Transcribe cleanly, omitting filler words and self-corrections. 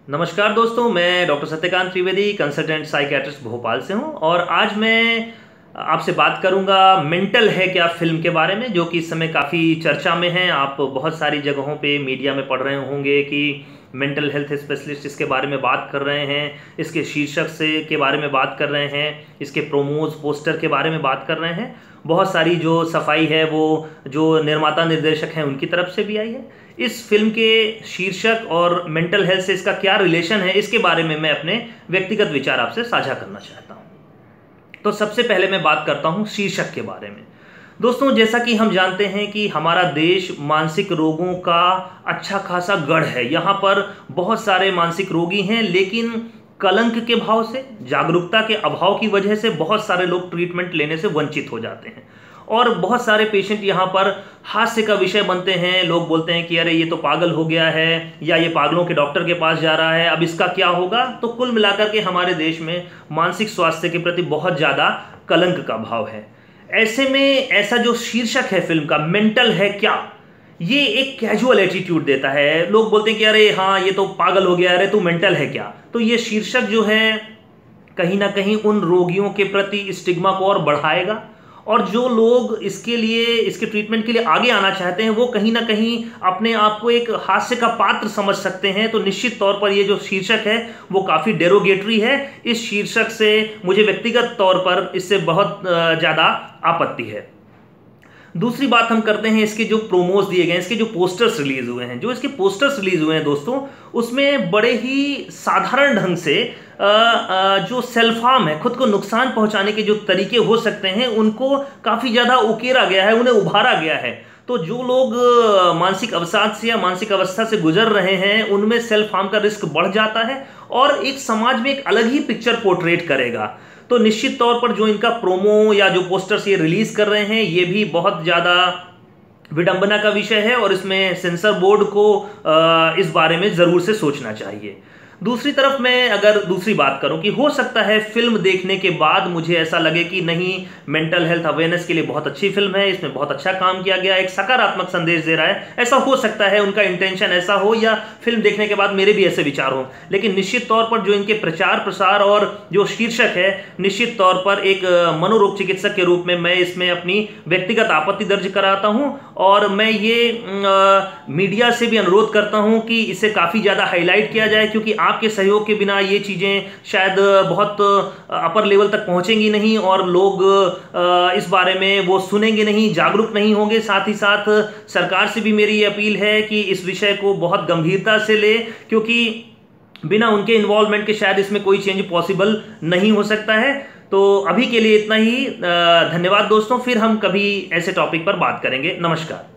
नमस्कार दोस्तों, मैं doctor Satyakant Trivedi, consultant psychiatrist Bhopal से हूं और आज मैं आपसे बात करूंगा मेंटल है क्या फिल्म के बारे में, जो कि इस समय काफ़ी चर्चा में है। आप बहुत सारी जगहों पे मीडिया में पढ़ रहे होंगे कि मेंटल हेल्थ स्पेशलिस्ट इसके बारे में बात कर रहे हैं, इसके शीर्षक से के बारे में बात कर रहे हैं, इसके प्रोमोज पोस्टर के बारे में बात कर रहे हैं। बहुत सारी जो सफाई है वो जो निर्माता निर्देशक हैं उनकी तरफ से भी आई है। इस फिल्म के शीर्षक और मेंटल हेल्थ से इसका क्या रिलेशन है, इसके बारे में मैं अपने व्यक्तिगत विचार आपसे साझा करना चाहता हूं। तो सबसे पहले मैं बात करता हूं शीर्षक के बारे में। दोस्तों, जैसा कि हम जानते हैं कि हमारा देश मानसिक रोगों का अच्छा खासा गढ़ है। यहाँ पर बहुत सारे मानसिक रोगी हैं, लेकिन कलंक के भाव से, जागरूकता के अभाव की वजह से बहुत सारे लोग ट्रीटमेंट लेने से वंचित हो जाते हैं और बहुत सारे पेशेंट यहाँ पर हास्य का विषय बनते हैं। लोग बोलते हैं कि अरे ये तो पागल हो गया है, या ये पागलों के डॉक्टर के पास जा रहा है, अब इसका क्या होगा। तो कुल मिलाकर के हमारे देश में मानसिक स्वास्थ्य के प्रति बहुत ज़्यादा कलंक का भाव है। ऐसे में ऐसा जो शीर्षक है फिल्म का, मेंटल है क्या, ये एक कैजुअल एटीट्यूड देता है। लोग बोलते हैं कि अरे हाँ ये तो पागल हो गया, अरे तू मेंटल है क्या। तो ये शीर्षक जो है कहीं ना कहीं उन रोगियों के प्रति स्टिग्मा को और बढ़ाएगा, और जो लोग इसके लिए, इसके ट्रीटमेंट के लिए आगे आना चाहते हैं, वो कहीं ना कहीं अपने आप को एक हास्य का पात्र समझ सकते हैं। तो निश्चित तौर पर ये जो शीर्षक है वो काफ़ी डेरोगेटरी है। इस शीर्षक से मुझे व्यक्तिगत तौर पर इससे बहुत ज़्यादा आपत्ति है। दूसरी बात हम करते हैं इसके जो प्रोमोज दिए गए हैं, इसके जो पोस्टर्स रिलीज हुए हैं। जो इसके पोस्टर्स रिलीज हुए हैं दोस्तों, उसमें बड़े ही साधारण ढंग से जो सेल्फ हार्म है, खुद को नुकसान पहुंचाने के जो तरीके हो सकते हैं, उनको काफ़ी ज़्यादा उकेरा गया है, उन्हें उभारा गया है। तो जो लोग मानसिक अवसाद से या मानसिक अवस्था से गुजर रहे हैं, उनमें सेल्फ हार्म का रिस्क बढ़ जाता है और एक समाज में एक अलग ही पिक्चर पोर्ट्रेट करेगा। तो निश्चित तौर पर जो इनका प्रोमो या जो पोस्टर्स ये रिलीज कर रहे हैं, ये भी बहुत ज़्यादा विडंबना का विषय है और इसमें सेंसर बोर्ड को इस बारे में ज़रूर से सोचना चाहिए। दूसरी तरफ मैं अगर दूसरी बात करूं कि हो सकता है फिल्म देखने के बाद मुझे ऐसा लगे कि नहीं, मेंटल हेल्थ अवेयरनेस के लिए बहुत अच्छी फिल्म है, इसमें बहुत अच्छा काम किया गया, एक सकारात्मक संदेश दे रहा है। ऐसा हो सकता है, उनका इंटेंशन ऐसा हो, या फिल्म देखने के बाद मेरे भी ऐसे विचार हों। लेकिन निश्चित तौर पर जो इनके प्रचार प्रसार और जो शीर्षक है, निश्चित तौर पर एक मनोरोग चिकित्सक के रूप में मैं इसमें अपनी व्यक्तिगत आपत्ति दर्ज कराता हूँ। और मैं ये मीडिया से भी अनुरोध करता हूँ कि इसे काफ़ी ज़्यादा हाईलाइट किया जाए, क्योंकि आपके सहयोग के बिना ये चीज़ें शायद बहुत अपर लेवल तक पहुंचेंगी नहीं और लोग इस बारे में वो सुनेंगे नहीं, जागरूक नहीं होंगे। साथ ही साथ सरकार से भी मेरी ये अपील है कि इस विषय को बहुत गंभीरता से ले, क्योंकि बिना उनके इन्वॉल्वमेंट के शायद इसमें कोई चेंज पॉसिबल नहीं हो सकता है। तो अभी के लिए इतना ही। धन्यवाद दोस्तों, फिर हम कभी ऐसे टॉपिक पर बात करेंगे। नमस्कार।